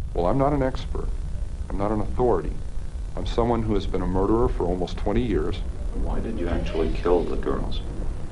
Well, I'm not an expert. I'm not an authority. I'm someone who has been a murderer for almost 20 years. Why did you actually kill the girls?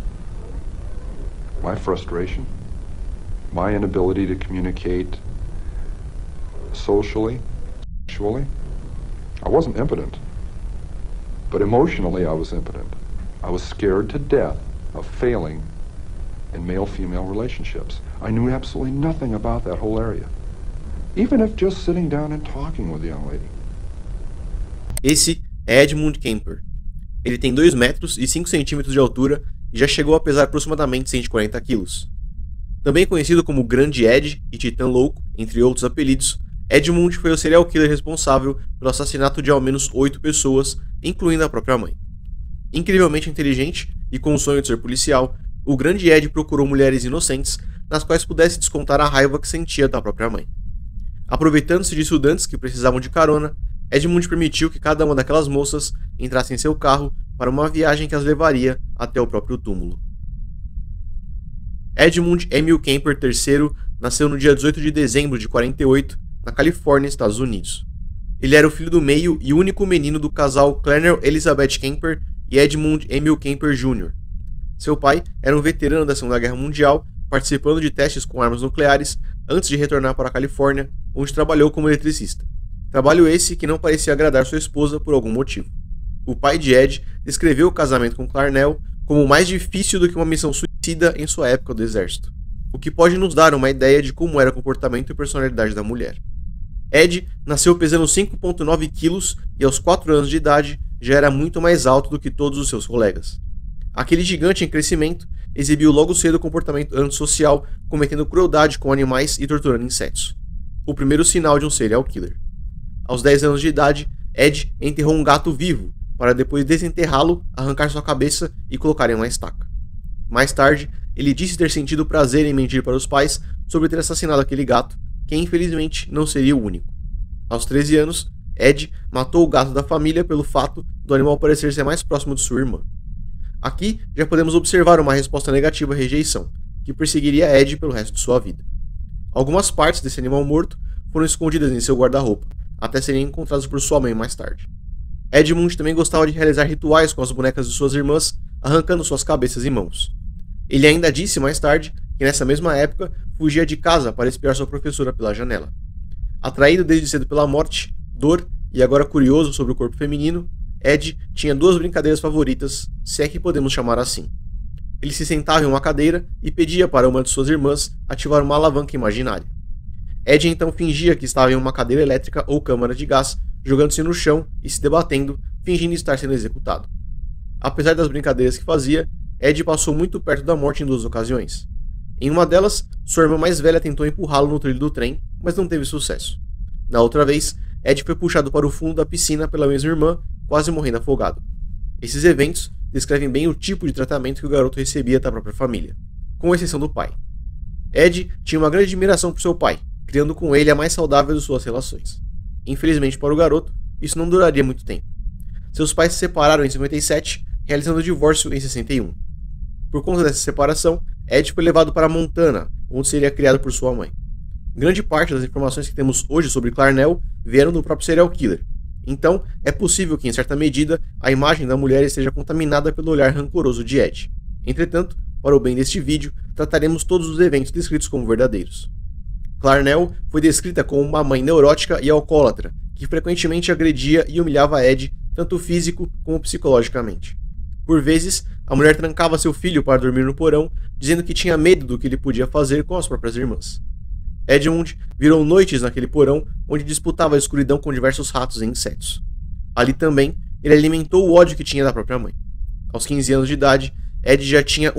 My frustration, my inability to communicate socially, sexually. I wasn't impotent, but emotionally I was impotent. I was scared to death of failing in male-female relationships. I knew absolutely nothing about that whole area, even if just sitting down and talking with the young lady. Esse é Edmund Kemper. Ele tem 2 metros e 5 centímetros de altura e já chegou a pesar aproximadamente 140 quilos. Também conhecido como Grande Ed e Titã Louco, entre outros apelidos, Edmund foi o serial killer responsável pelo assassinato de ao menos 8 pessoas, incluindo a própria mãe. Incrivelmente inteligente e com o sonho de ser policial, o Grande Ed procurou mulheres inocentes nas quais pudesse descontar a raiva que sentia da própria mãe. Aproveitando-se de estudantes que precisavam de carona, Edmund permitiu que cada uma daquelas moças entrasse em seu carro para uma viagem que as levaria até o próprio túmulo. Edmund Emil Kemper III nasceu no dia 18 de dezembro de 48, na Califórnia, Estados Unidos. Ele era o filho do meio e único menino do casal Clarnell Elizabeth Kemper e Edmund Emil Kemper Jr. Seu pai era um veterano da Segunda Guerra Mundial, participando de testes com armas nucleares antes de retornar para a Califórnia, onde trabalhou como eletricista. Trabalho esse que não parecia agradar sua esposa por algum motivo. O pai de Ed descreveu o casamento com Clarnell como mais difícil do que uma missão suicida em sua época do exército, o que pode nos dar uma ideia de como era o comportamento e personalidade da mulher. Ed nasceu pesando 5,9 quilos e aos 4 anos de idade já era muito mais alto do que todos os seus colegas. Aquele gigante em crescimento exibiu logo cedo comportamento antissocial, cometendo crueldade com animais e torturando insetos. O primeiro sinal de um serial killer. Aos 10 anos de idade, Ed enterrou um gato vivo, para depois desenterrá-lo, arrancar sua cabeça e colocar em uma estaca. Mais tarde, ele disse ter sentido prazer em mentir para os pais sobre ter assassinado aquele gato, que infelizmente não seria o único. Aos 13 anos, Ed matou o gato da família pelo fato do animal parecer ser mais próximo de sua irmã. Aqui já podemos observar uma resposta negativa à rejeição, que perseguiria Ed pelo resto de sua vida. Algumas partes desse animal morto foram escondidas em seu guarda-roupa, até serem encontradas por sua mãe mais tarde. Edmund também gostava de realizar rituais com as bonecas de suas irmãs, arrancando suas cabeças e mãos. Ele ainda disse mais tarde que nessa mesma época fugia de casa para espiar sua professora pela janela. Atraído desde cedo pela morte, dor e agora curioso sobre o corpo feminino, Ed tinha 2 brincadeiras favoritas, se é que podemos chamar assim. Ele se sentava em uma cadeira e pedia para uma de suas irmãs ativar uma alavanca imaginária. Ed então fingia que estava em uma cadeira elétrica ou câmara de gás, jogando-se no chão e se debatendo, fingindo estar sendo executado. Apesar das brincadeiras que fazia, Ed passou muito perto da morte em 2 ocasiões. Em uma delas, sua irmã mais velha tentou empurrá-lo no trilho do trem, mas não teve sucesso. Na outra vez, Ed foi puxado para o fundo da piscina pela mesma irmã, quase morrendo afogado. Esses eventos descrevem bem o tipo de tratamento que o garoto recebia da própria família, com exceção do pai. Ed tinha uma grande admiração por seu pai, criando com ele a mais saudável de suas relações. Infelizmente para o garoto, isso não duraria muito tempo. Seus pais se separaram em 57, realizando o divórcio em 61. Por conta dessa separação, Ed foi levado para Montana, onde seria criado por sua mãe. Grande parte das informações que temos hoje sobre Clarnell vieram do próprio serial killer. Então, é possível que, em certa medida, a imagem da mulher esteja contaminada pelo olhar rancoroso de Ed. Entretanto, para o bem deste vídeo, trataremos todos os eventos descritos como verdadeiros. Clarnell foi descrita como uma mãe neurótica e alcoólatra, que frequentemente agredia e humilhava Ed, tanto físico como psicologicamente. Por vezes, a mulher trancava seu filho para dormir no porão, dizendo que tinha medo do que ele podia fazer com as próprias irmãs. Edmund virou noites naquele porão, onde disputava a escuridão com diversos ratos e insetos. Ali também, ele alimentou o ódio que tinha da própria mãe. Aos 15 anos de idade, Ed já tinha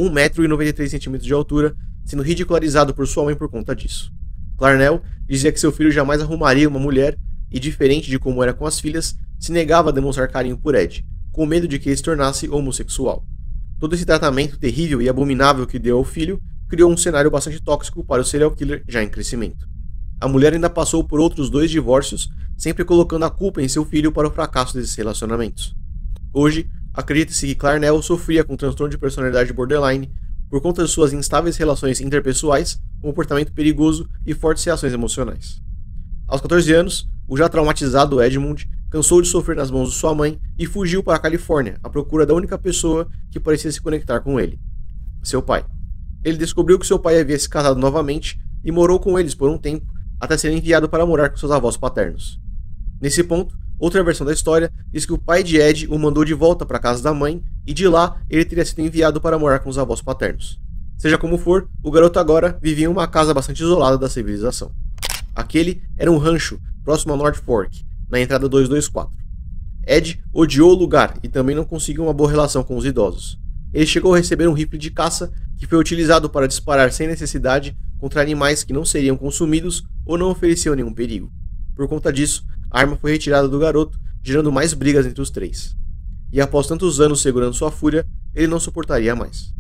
1,93 m de altura, sendo ridicularizado por sua mãe por conta disso. Clarnell dizia que seu filho jamais arrumaria uma mulher e, diferente de como era com as filhas, se negava a demonstrar carinho por Ed, com medo de que ele se tornasse homossexual. Todo esse tratamento terrível e abominável que deu ao filho criou um cenário bastante tóxico para o serial killer já em crescimento. A mulher ainda passou por outros 2 divórcios, sempre colocando a culpa em seu filho para o fracasso desses relacionamentos. Hoje, acredita-se que Clarnell sofria com transtorno de personalidade borderline por conta de suas instáveis relações interpessoais, comportamento perigoso e fortes reações emocionais. Aos 14 anos, o já traumatizado Edmund cansou de sofrer nas mãos de sua mãe e fugiu para a Califórnia à procura da única pessoa que parecia se conectar com ele, seu pai. Ele descobriu que seu pai havia se casado novamente e morou com eles por um tempo até ser enviado para morar com seus avós paternos. Nesse ponto, outra versão da história diz que o pai de Ed o mandou de volta para a casa da mãe e de lá ele teria sido enviado para morar com os avós paternos. Seja como for, o garoto agora vivia em uma casa bastante isolada da civilização. Aquele era um rancho próximo a North Fork, na entrada 224. Ed odiou o lugar e também não conseguiu uma boa relação com os idosos. Ele chegou a receber um rifle de caça que foi utilizado para disparar sem necessidade contra animais que não seriam consumidos ou não ofereciam nenhum perigo. Por conta disso, a arma foi retirada do garoto, gerando mais brigas entre os três. E após tantos anos segurando sua fúria, ele não suportaria mais.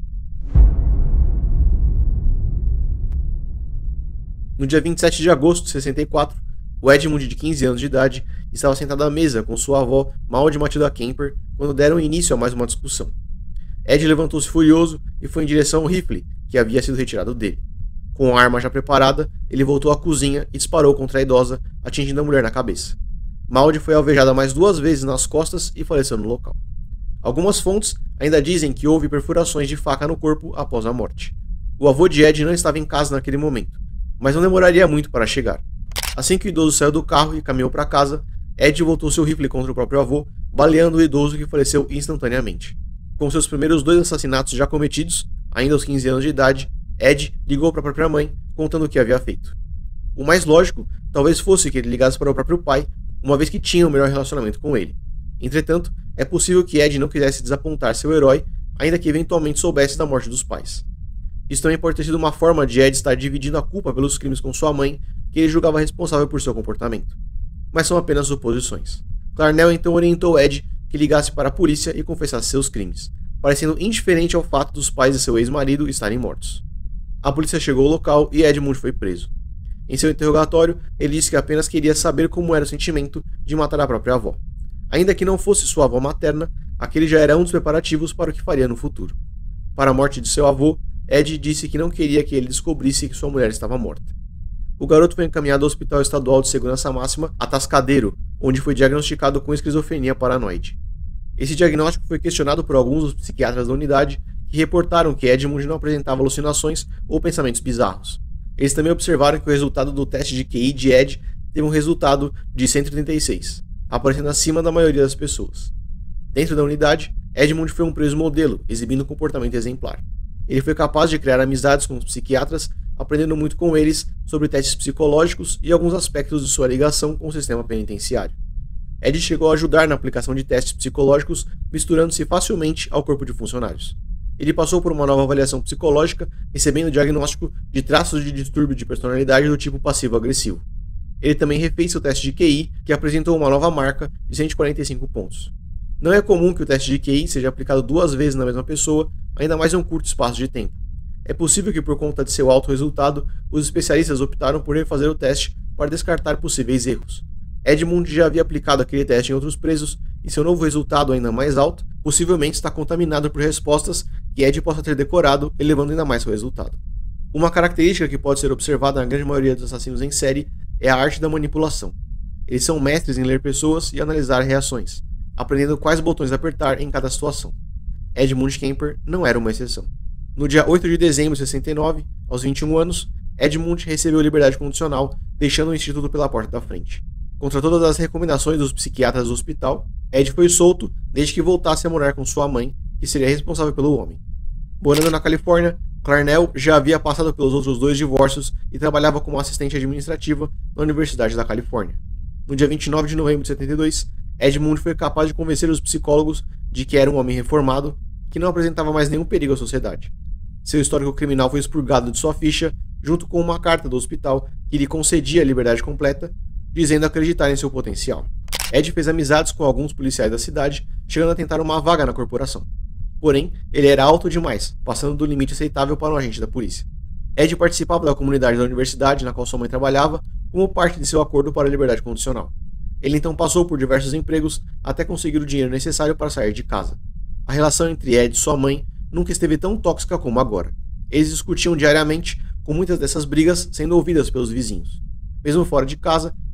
No dia 27 de agosto de 64, o Edmund, de 15 anos de idade, estava sentado à mesa com sua avó, Maud Matilda Kemper, quando deram início a mais uma discussão. Ed levantou-se furioso e foi em direção ao rifle, que havia sido retirado dele. Com a arma já preparada, ele voltou à cozinha e disparou contra a idosa, atingindo a mulher na cabeça. Maud foi alvejada mais 2 vezes nas costas e faleceu no local. Algumas fontes ainda dizem que houve perfurações de faca no corpo após a morte. O avô de Ed não estava em casa naquele momento, mas não demoraria muito para chegar. Assim que o idoso saiu do carro e caminhou para casa, Ed voltou seu rifle contra o próprio avô, baleando o idoso que faleceu instantaneamente. Com seus primeiros 2 assassinatos já cometidos, ainda aos 15 anos de idade, Ed ligou para a própria mãe, contando o que havia feito. O mais lógico talvez fosse que ele ligasse para o próprio pai, uma vez que tinha um melhor relacionamento com ele. Entretanto, é possível que Ed não quisesse desapontar seu herói, ainda que eventualmente soubesse da morte dos pais. Isso também pode ter sido uma forma de Ed estar dividindo a culpa pelos crimes com sua mãe, que ele julgava responsável por seu comportamento. Mas são apenas suposições. Clarnell então orientou Ed que ligasse para a polícia e confessasse seus crimes, parecendo indiferente ao fato dos pais de seu ex-marido estarem mortos. A polícia chegou ao local e Edmund foi preso. Em seu interrogatório, ele disse que apenas queria saber como era o sentimento de matar a própria avó. Ainda que não fosse sua avó materna, aquele já era um dos preparativos para o que faria no futuro. Para a morte de seu avô, Ed disse que não queria que ele descobrisse que sua mulher estava morta. O garoto foi encaminhado ao Hospital Estadual de Segurança Máxima, Atascadero, onde foi diagnosticado com esquizofrenia paranoide. Esse diagnóstico foi questionado por alguns dos psiquiatras da unidade, que reportaram que Edmund não apresentava alucinações ou pensamentos bizarros. Eles também observaram que o resultado do teste de QI de Ed teve um resultado de 136, aparecendo acima da maioria das pessoas. Dentro da unidade, Edmund foi um preso modelo, exibindo um comportamento exemplar. Ele foi capaz de criar amizades com os psiquiatras, aprendendo muito com eles sobre testes psicológicos e alguns aspectos de sua ligação com o sistema penitenciário. Ed chegou a ajudar na aplicação de testes psicológicos, misturando-se facilmente ao corpo de funcionários. Ele passou por uma nova avaliação psicológica, recebendo o diagnóstico de traços de distúrbio de personalidade do tipo passivo-agressivo. Ele também refez seu teste de QI, que apresentou uma nova marca de 145 pontos. Não é comum que o teste de QI seja aplicado 2 vezes na mesma pessoa, ainda mais em um curto espaço de tempo. É possível que, por conta de seu alto resultado, os especialistas optaram por refazer o teste para descartar possíveis erros. Edmund já havia aplicado aquele teste em outros presos, e seu novo resultado, ainda mais alto, possivelmente está contaminado por respostas que Ed possa ter decorado, elevando ainda mais seu resultado. Uma característica que pode ser observada na grande maioria dos assassinos em série é a arte da manipulação. Eles são mestres em ler pessoas e analisar reações, aprendendo quais botões apertar em cada situação. Edmund Kemper não era uma exceção. No dia 8 de dezembro de 69, aos 21 anos, Edmund recebeu liberdade condicional, deixando o instituto pela porta da frente. Contra todas as recomendações dos psiquiatras do hospital, Ed foi solto desde que voltasse a morar com sua mãe, que seria responsável pelo homem. Morando na Califórnia, Clarnell já havia passado pelos outros 2 divórcios e trabalhava como assistente administrativa na Universidade da Califórnia. No dia 29 de novembro de 72, Edmund foi capaz de convencer os psicólogos de que era um homem reformado, que não apresentava mais nenhum perigo à sociedade. Seu histórico criminal foi expurgado de sua ficha, junto com uma carta do hospital que lhe concedia a liberdade completa, dizendo acreditar em seu potencial. Ed fez amizades com alguns policiais da cidade, chegando a tentar uma vaga na corporação. Porém, ele era alto demais, passando do limite aceitável para um agente da polícia. Ed participava da comunidade da universidade na qual sua mãe trabalhava, como parte de seu acordo para a liberdade condicional. Ele então passou por diversos empregos até conseguir o dinheiro necessário para sair de casa. A relação entre Ed e sua mãe nunca esteve tão tóxica como agora. Eles discutiam diariamente, com muitas dessas brigas sendo ouvidas pelos vizinhos. Mesmo fora de casa,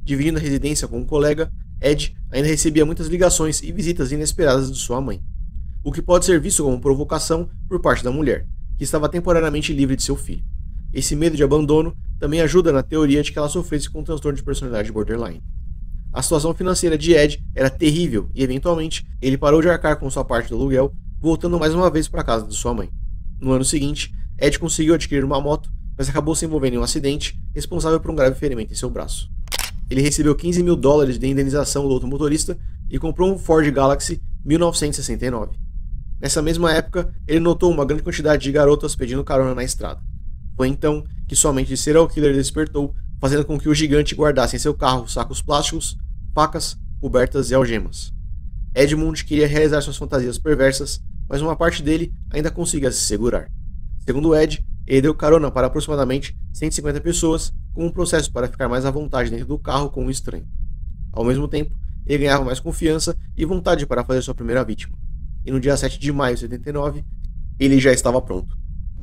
dividindo a residência com um colega, Ed ainda recebia muitas ligações e visitas inesperadas de sua mãe, o que pode ser visto como provocação por parte da mulher, que estava temporariamente livre de seu filho. Esse medo de abandono também ajuda na teoria de que ela sofresse com um transtorno de personalidade borderline. A situação financeira de Ed era terrível e, eventualmente, ele parou de arcar com sua parte do aluguel, voltando mais uma vez para a casa de sua mãe. No ano seguinte, Ed conseguiu adquirir uma moto, mas acabou se envolvendo em um acidente, responsável por um grave ferimento em seu braço. Ele recebeu $15 mil de indenização do outro motorista e comprou um Ford Galaxy 1969. Nessa mesma época, ele notou uma grande quantidade de garotas pedindo carona na estrada. Foi então que sua mente de serial killer despertou, fazendo com que o gigante guardasse em seu carro sacos plásticos, facas, cobertas e algemas. Edmund queria realizar suas fantasias perversas, mas uma parte dele ainda conseguia se segurar. Segundo Ed, ele deu carona para aproximadamente 150 pessoas, com um processo para ficar mais à vontade dentro do carro com um estranho. Ao mesmo tempo, ele ganhava mais confiança e vontade para fazer sua primeira vítima. E no dia 7 de maio de 79, ele já estava pronto.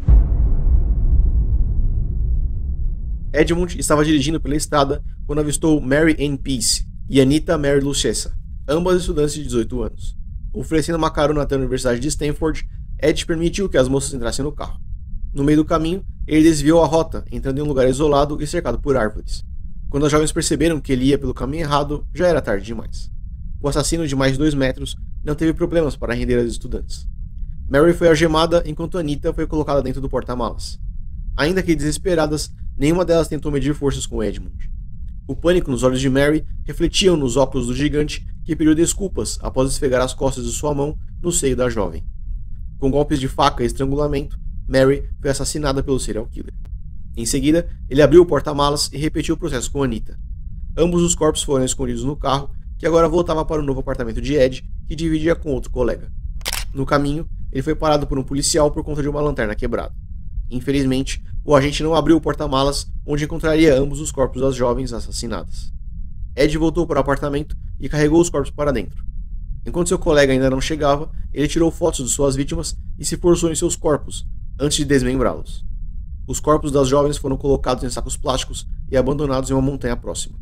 Edmund estava dirigindo pela estrada quando avistou Mary Ann Peace e Anita Mary Lucchesa, ambas estudantes de 18 anos. Oferecendo uma carona até a Universidade de Stanford, Ed permitiu que as moças entrassem no carro. No meio do caminho, ele desviou a rota, entrando em um lugar isolado e cercado por árvores. Quando as jovens perceberam que ele ia pelo caminho errado, já era tarde demais. O assassino de mais de 2 metros não teve problemas para render as estudantes. Mary foi algemada enquanto Anita foi colocada dentro do porta-malas. Ainda que desesperadas, nenhuma delas tentou medir forças com Edmund. O pânico nos olhos de Mary refletiam nos óculos do gigante, que pediu desculpas após esfregar as costas de sua mão no seio da jovem. Com golpes de faca e estrangulamento, Mary foi assassinada pelo serial killer. Em seguida, ele abriu o porta-malas e repetiu o processo com Anita. Ambos os corpos foram escondidos no carro, que agora voltava para o novo apartamento de Ed, que dividia com outro colega. No caminho, ele foi parado por um policial por conta de uma lanterna quebrada. Infelizmente, o agente não abriu o porta-malas, onde encontraria ambos os corpos das jovens assassinadas. Ed voltou para o apartamento e carregou os corpos para dentro. Enquanto seu colega ainda não chegava, ele tirou fotos de suas vítimas e se forçou em seus corpos, antes de desmembrá-los. Os corpos das jovens foram colocados em sacos plásticos e abandonados em uma montanha próxima.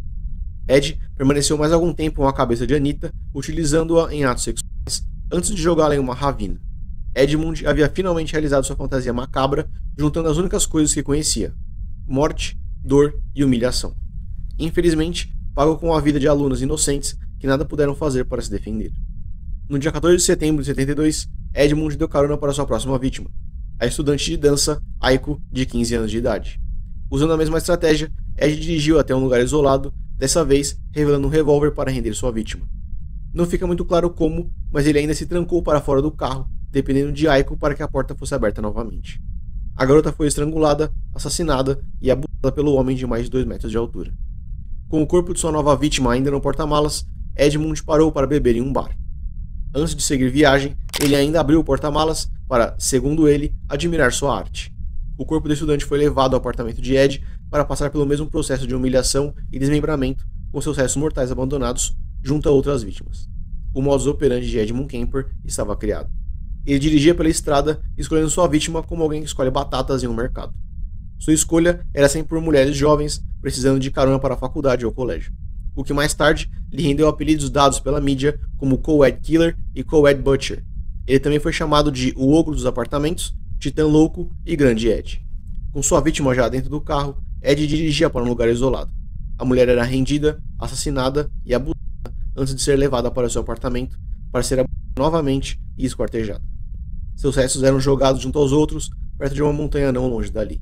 Ed permaneceu mais algum tempo com a cabeça de Anita, utilizando-a em atos sexuais, antes de jogá-la em uma ravina. Edmund havia finalmente realizado sua fantasia macabra, juntando as únicas coisas que conhecia: morte, dor e humilhação. Infelizmente, pagou com a vida de alunos inocentes que nada puderam fazer para se defender. No dia 14 de setembro de 72, Edmund deu carona para sua próxima vítima, a estudante de dança Aiko, de 15 anos de idade. Usando a mesma estratégia, Ed dirigiu até um lugar isolado, dessa vez revelando um revólver para render sua vítima. Não fica muito claro como, mas ele ainda se trancou para fora do carro, dependendo de Aiko para que a porta fosse aberta novamente. A garota foi estrangulada, assassinada e abusada pelo homem de mais de 2 metros de altura. Com o corpo de sua nova vítima ainda no porta-malas, Edmund parou para beber em um bar. Antes de seguir viagem, ele ainda abriu o porta-malas para, segundo ele, admirar sua arte. O corpo do estudante foi levado ao apartamento de Ed para passar pelo mesmo processo de humilhação e desmembramento, com seus restos mortais abandonados, junto a outras vítimas. O modus operandi de Edmund Kemper estava criado. Ele dirigia pela estrada, escolhendo sua vítima como alguém que escolhe batatas em um mercado. Sua escolha era sempre por mulheres jovens, precisando de carona para a faculdade ou colégio, o que mais tarde lhe rendeu apelidos dados pela mídia como Co-Ed Killer e Co-Ed Butcher. Ele também foi chamado de o Ogro dos Apartamentos, Titã Louco e Grande Ed. Com sua vítima já dentro do carro, Ed dirigia para um lugar isolado. A mulher era rendida, assassinada e abusada antes de ser levada para seu apartamento para ser abusada novamente e esquartejada. Seus restos eram jogados junto aos outros, perto de uma montanha não longe dali.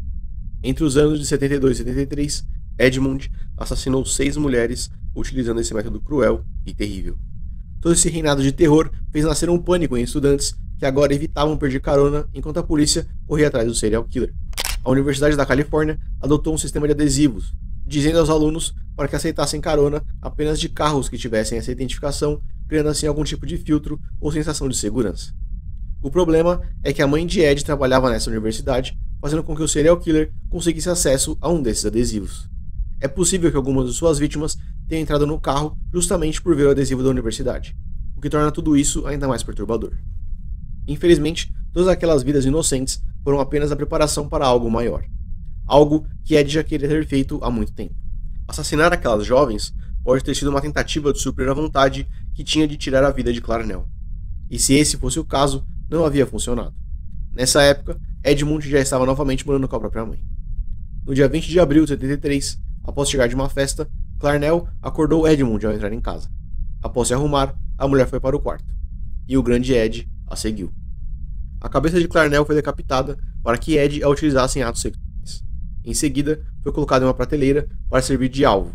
Entre os anos de 72 e 73, Edmund assassinou 6 mulheres utilizando esse método cruel e terrível. Todo esse reinado de terror fez nascer um pânico em estudantes que agora evitavam perder carona enquanto a polícia corria atrás do serial killer. A Universidade da Califórnia adotou um sistema de adesivos, dizendo aos alunos para que aceitassem carona apenas de carros que tivessem essa identificação, criando assim algum tipo de filtro ou sensação de segurança. O problema é que a mãe de Ed trabalhava nessa universidade, fazendo com que o serial killer conseguisse acesso a um desses adesivos. É possível que algumas de suas vítimas tenham entrado no carro justamente por ver o adesivo da universidade, o que torna tudo isso ainda mais perturbador. Infelizmente, todas aquelas vidas inocentes foram apenas a preparação para algo maior. Algo que Ed já queria ter feito há muito tempo. Assassinar aquelas jovens pode ter sido uma tentativa de suprir a vontade que tinha de tirar a vida de Clarnell. E se esse fosse o caso, não havia funcionado. Nessa época, Edmund já estava novamente morando com a própria mãe. No dia 20 de abril de 73, após chegar de uma festa, Clarnell acordou Edmund ao entrar em casa. Após se arrumar, a mulher foi para o quarto. E o grande Ed a seguiu. A cabeça de Clarnell foi decapitada para que Ed a utilizasse em atos sexuais. Em seguida, foi colocada em uma prateleira para servir de alvo.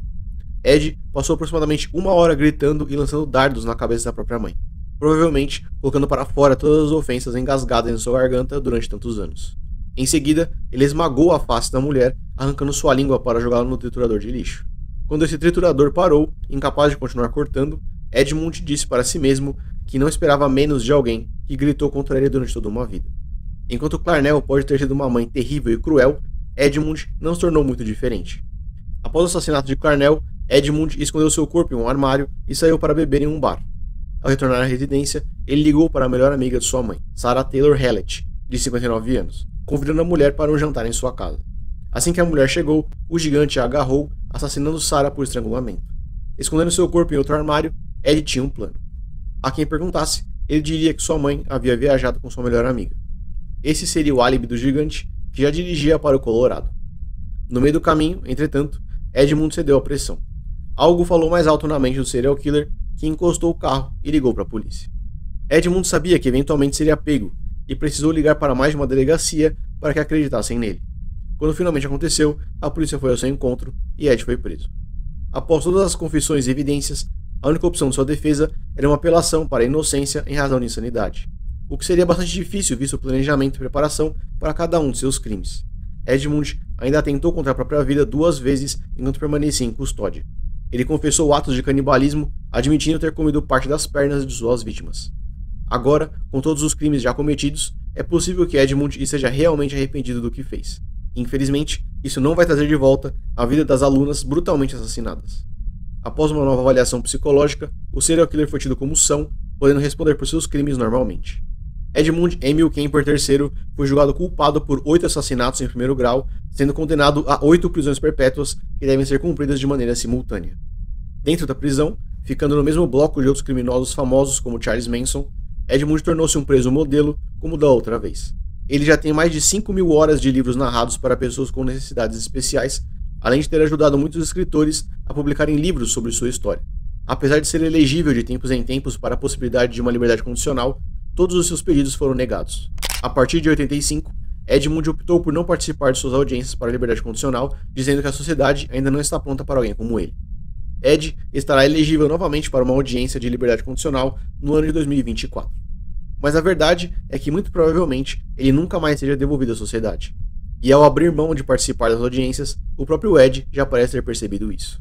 Ed passou aproximadamente 1 hora gritando e lançando dardos na cabeça da própria mãe, provavelmente colocando para fora todas as ofensas engasgadas em sua garganta durante tantos anos. Em seguida, ele esmagou a face da mulher, arrancando sua língua para jogá-la no triturador de lixo. Quando esse triturador parou, incapaz de continuar cortando, Edmund disse para si mesmo que não esperava menos de alguém que gritou contra ele durante toda uma vida. Enquanto Clarnell pode ter sido uma mãe terrível e cruel, Edmund não se tornou muito diferente. Após o assassinato de Clarnell, Edmund escondeu seu corpo em um armário e saiu para beber em um bar. Ao retornar à residência, ele ligou para a melhor amiga de sua mãe, Sarah Taylor Hallett, de 59 anos, convidando a mulher para um jantar em sua casa. Assim que a mulher chegou, o gigante a agarrou, assassinando Sarah por estrangulamento. Escondendo seu corpo em outro armário, Ed tinha um plano. A quem perguntasse, ele diria que sua mãe havia viajado com sua melhor amiga. Esse seria o álibi do gigante, que já dirigia para o Colorado. No meio do caminho, entretanto, Edmund cedeu à pressão. Algo falou mais alto na mente do serial killer, que encostou o carro e ligou para a polícia. Edmund sabia que eventualmente seria pego e precisou ligar para mais de uma delegacia para que acreditassem nele. Quando finalmente aconteceu, a polícia foi ao seu encontro e Ed foi preso. Após todas as confissões e evidências, a única opção de sua defesa era uma apelação para a inocência em razão de insanidade, o que seria bastante difícil visto o planejamento e preparação para cada um de seus crimes. Edmund ainda atentou contra a própria vida 2 vezes enquanto permanecia em custódia. Ele confessou atos de canibalismo, admitindo ter comido parte das pernas de suas vítimas. Agora, com todos os crimes já cometidos, é possível que Edmund esteja realmente arrependido do que fez. Infelizmente, isso não vai trazer de volta a vida das alunas brutalmente assassinadas. Após uma nova avaliação psicológica, o serial killer foi tido como são, podendo responder por seus crimes normalmente. Edmund Emil Kemper III foi julgado culpado por 8 assassinatos em primeiro grau, sendo condenado a 8 prisões perpétuas que devem ser cumpridas de maneira simultânea. Dentro da prisão, ficando no mesmo bloco de outros criminosos famosos como Charles Manson, Edmund tornou-se um preso modelo como da outra vez. Ele já tem mais de 5.000 horas de livros narrados para pessoas com necessidades especiais, além de ter ajudado muitos escritores a publicarem livros sobre sua história. Apesar de ser elegível de tempos em tempos para a possibilidade de uma liberdade condicional, todos os seus pedidos foram negados. A partir de 85, Edmund optou por não participar de suas audiências para a liberdade condicional, dizendo que a sociedade ainda não está pronta para alguém como ele. Ed estará elegível novamente para uma audiência de liberdade condicional no ano de 2024. Mas a verdade é que muito provavelmente ele nunca mais seja devolvido à sociedade. E ao abrir mão de participar das audiências, o próprio Ed já parece ter percebido isso.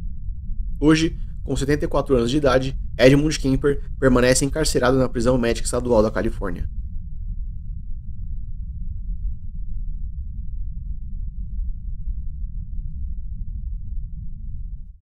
Hoje, com 74 anos de idade, Edmund Kemper permanece encarcerado na prisão médica estadual da Califórnia.